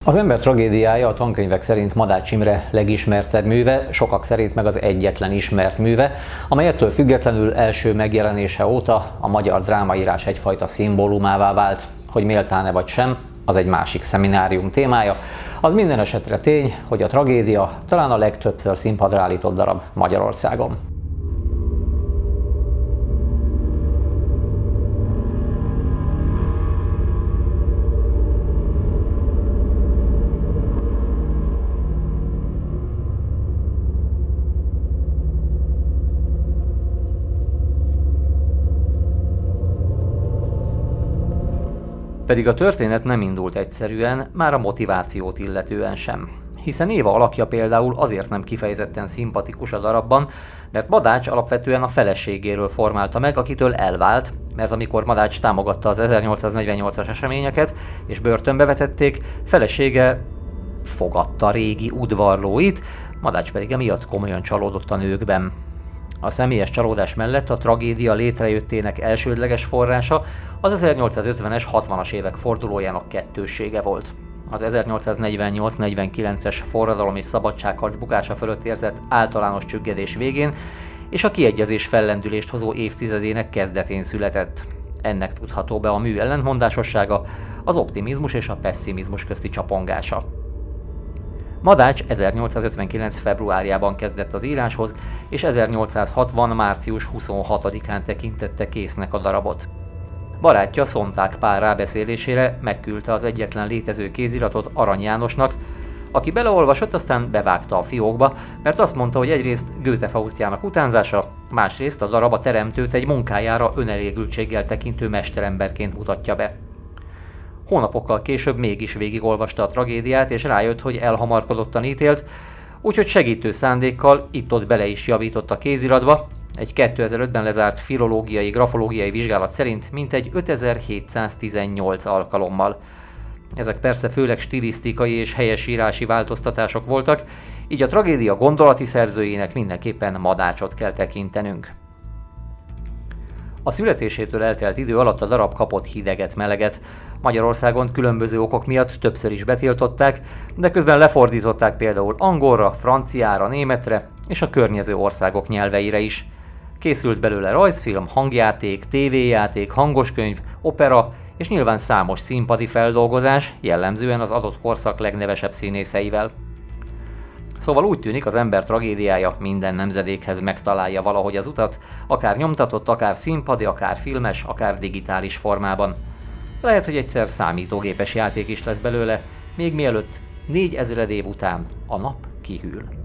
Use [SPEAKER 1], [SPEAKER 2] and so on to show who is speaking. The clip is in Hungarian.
[SPEAKER 1] Az ember tragédiája a tankönyvek szerint Madács Imre legismertebb műve, sokak szerint meg az egyetlen ismert műve, amely ettől függetlenül első megjelenése óta a magyar drámaírás egyfajta szimbólumává vált. Hogy méltán-e vagy sem, az egy másik szeminárium témája. Az minden esetre tény, hogy a tragédia talán a legtöbbször színpadra állított darab Magyarországon. Pedig a történet nem indult egyszerűen, már a motivációt illetően sem. Hiszen Éva alakja például azért nem kifejezetten szimpatikus a darabban, mert Madács alapvetően a feleségéről formálta meg, akitől elvált, mert amikor Madács támogatta az 1848-as eseményeket és börtönbe vetették, felesége fogadta régi udvarlóit, Madács pedig emiatt komolyan csalódott a nőkben. A személyes csalódás mellett a tragédia létrejöttének elsődleges forrása az 1850-es, 60-as évek fordulójának kettőssége volt. Az 1848-49-es forradalom és szabadságharc bukása fölött érzett általános csüggedés végén és a kiegyezés fellendülést hozó évtizedének kezdetén született. Ennek tudható be a mű ellentmondásossága, az optimizmus és a pesszimizmus közti csapongása. Madács 1859. februárjában kezdett az íráshoz, és 1860. március 26-án tekintette késznek a darabot. Barátja Szonták Pál rábeszélésére megküldte az egyetlen létező kéziratot Arany Jánosnak, aki beleolvasott, aztán bevágta a fiókba, mert azt mondta, hogy egyrészt Goethe Faustjának utánzása, másrészt a darab a teremtőt egy munkájára önelégültséggel tekintő mesteremberként mutatja be. Hónapokkal később mégis végigolvasta a tragédiát, és rájött, hogy elhamarkodottan ítélt, úgyhogy segítő szándékkal itt-ott bele is javított a kéziratba. Egy 2005-ben lezárt filológiai, grafológiai vizsgálat szerint mintegy 5718 alkalommal. Ezek persze főleg stilisztikai és helyesírási változtatások voltak, így a tragédia gondolati szerzőjének mindenképpen Madácsot kell tekintenünk. A születésétől eltelt idő alatt a darab kapott hideget-meleget. Magyarországon különböző okok miatt többször is betiltották, de közben lefordították például angolra, franciára, németre és a környező országok nyelveire is. Készült belőle rajzfilm, hangjáték, tévéjáték, hangoskönyv, opera és nyilván számos színpadi feldolgozás, jellemzően az adott korszak legnevesebb színészeivel. Szóval úgy tűnik, az ember tragédiája minden nemzedékhez megtalálja valahogy az utat, akár nyomtatott, akár színpadi, akár filmes, akár digitális formában. Lehet, hogy egyszer számítógépes játék is lesz belőle, még mielőtt 4000 év után a nap kihűl.